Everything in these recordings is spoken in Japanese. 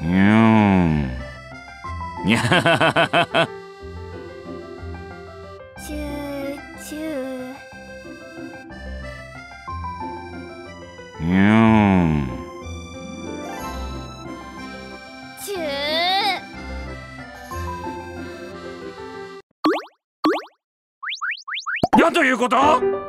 ん。にゃはははは。 チューチュー。チュー。 なんということ？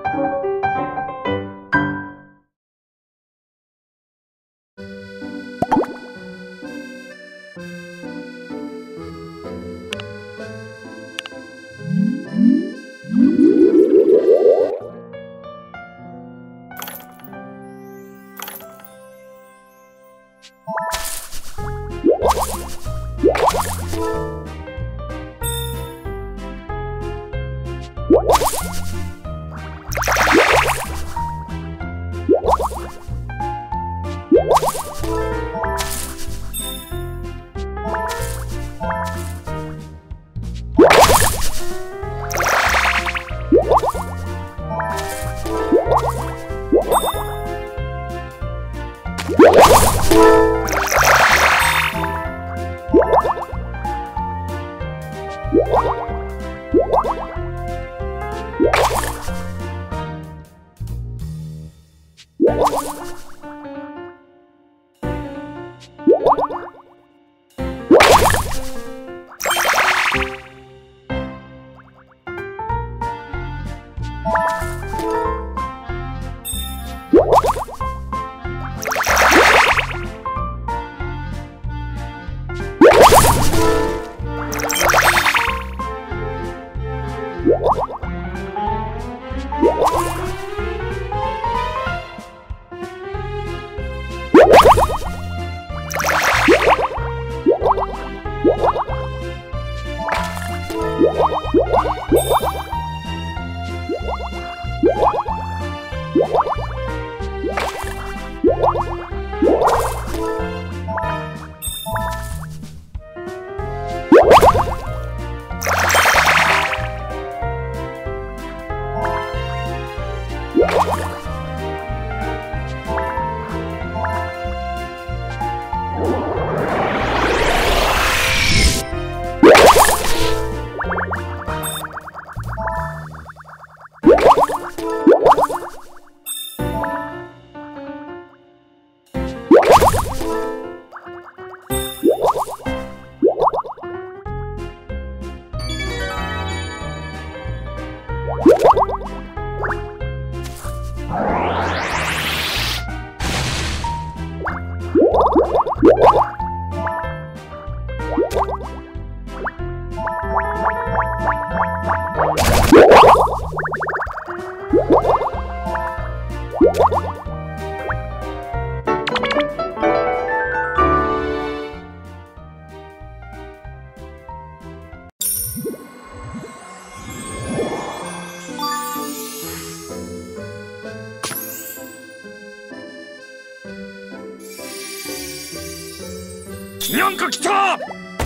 なんか来た！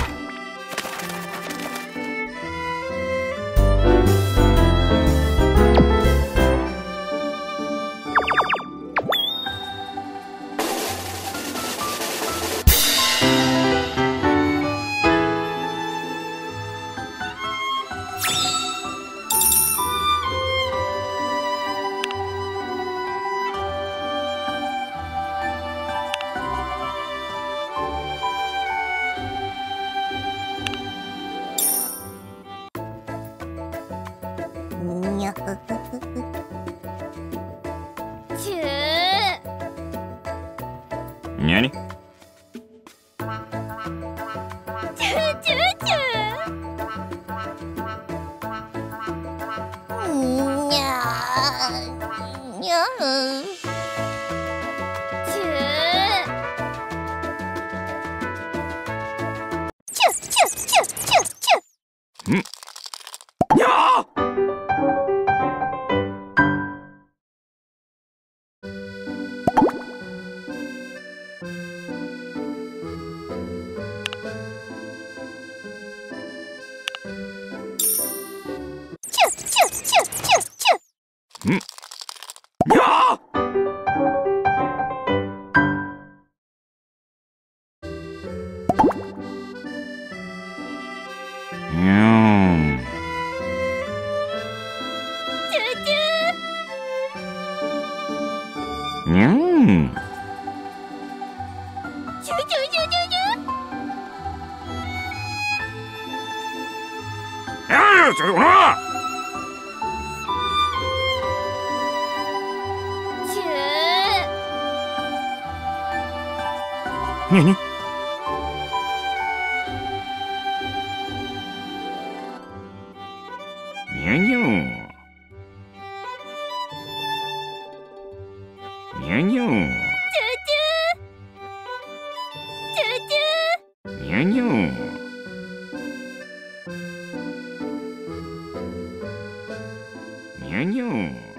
にゃふふふ。チュー。 にゃに？ チューチューチュー。にゃーにゃー。チュー。チューチューチューチューチュー。 ん？にゃー！ チューチューチューチューチュー。 ん？にゃー！ にゃん。 チュチュチュチュチュ。 ああ、ちょ、ほら。 チュにゃにゃ。にゃにょ。にゃにょ。にゃにょ。にゃにょ。